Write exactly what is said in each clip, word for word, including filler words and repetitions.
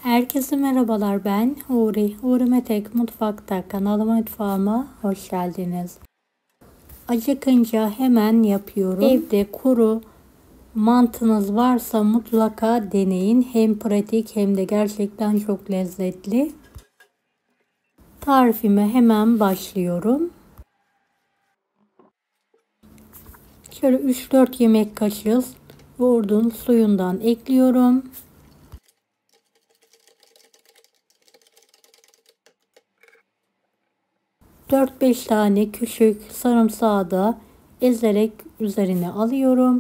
Herkese merhabalar, ben Huri. Huri Metek Mutfak'ta kanalıma, mutfağıma hoş geldiniz. Acıkınca hemen yapıyorum. Evde kuru mantınız varsa mutlaka deneyin. Hem pratik hem de gerçekten çok lezzetli. Tarifime hemen başlıyorum. Şöyle üç dört yemek kaşığı yoğurdun suyundan ekliyorum. dört beş tane küçük sarımsağı da ezerek üzerine alıyorum.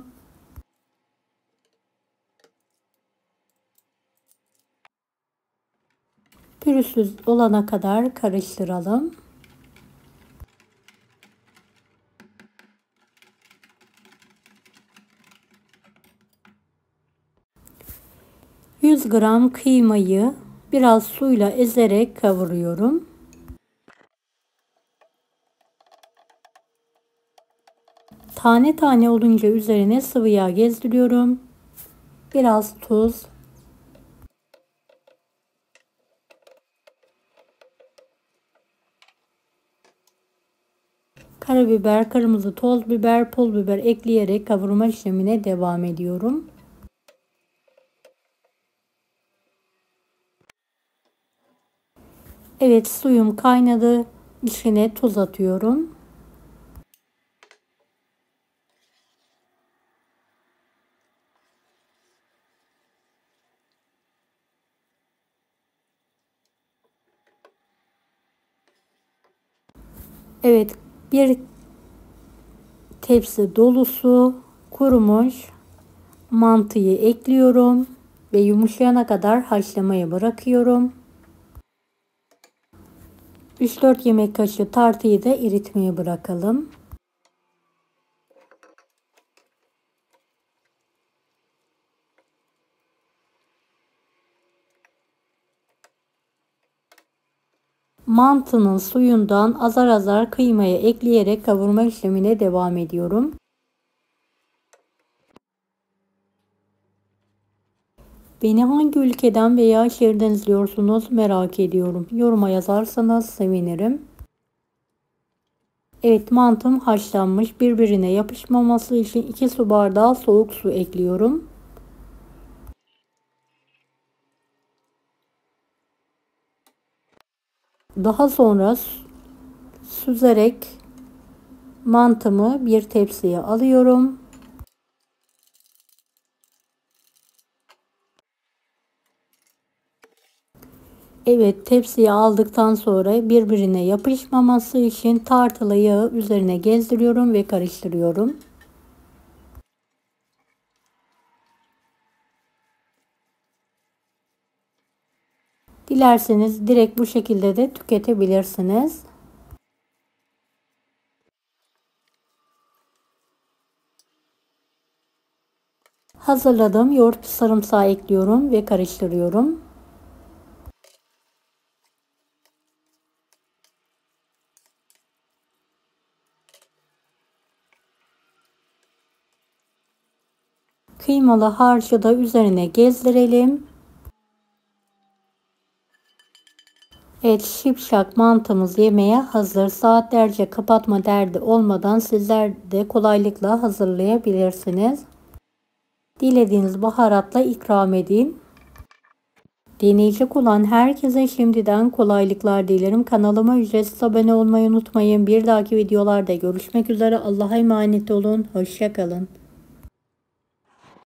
Pürüzsüz olana kadar karıştıralım. yüz gram kıymayı biraz suyla ezerek kavuruyorum. Tane tane olunca üzerine sıvı yağ gezdiriyorum. Biraz tuz. Karabiber, kırmızı toz biber, pul biber ekleyerek kavurma işlemine devam ediyorum. Evet, suyum kaynadı. İçine tuz atıyorum. Evet, bir tepsi dolusu kurumuş mantıyı ekliyorum ve yumuşayana kadar haşlamaya bırakıyorum. üç dört yemek kaşığı tartıyı da eritmeye bırakalım. Mantının suyundan azar azar kıymaya ekleyerek kavurma işlemine devam ediyorum. Beni hangi ülkeden veya şehirden izliyorsunuz merak ediyorum. Yoruma yazarsanız sevinirim. Evet, mantım haşlanmış. Birbirine yapışmaması için iki su bardağı soğuk su ekliyorum. Daha sonra süzerek mantımı bir tepsiye alıyorum. Evet, tepsiye aldıktan sonra birbirine yapışmaması için tartılı yağı üzerine gezdiriyorum ve karıştırıyorum. Dilerseniz direkt bu şekilde de tüketebilirsiniz. Hazırladığım yoğurt sarımsağı ekliyorum ve karıştırıyorum. Kıymalı harcı da üzerine gezdirelim. Evet, şipşak mantımız yemeğe hazır. Saatlerce kapatma derdi olmadan sizler de kolaylıkla hazırlayabilirsiniz. Dilediğiniz baharatla ikram edin. Deneyecek olan herkese şimdiden kolaylıklar dilerim. Kanalıma ücretsiz abone olmayı unutmayın. Bir dahaki videolarda görüşmek üzere. Allah'a emanet olun. Hoşça kalın.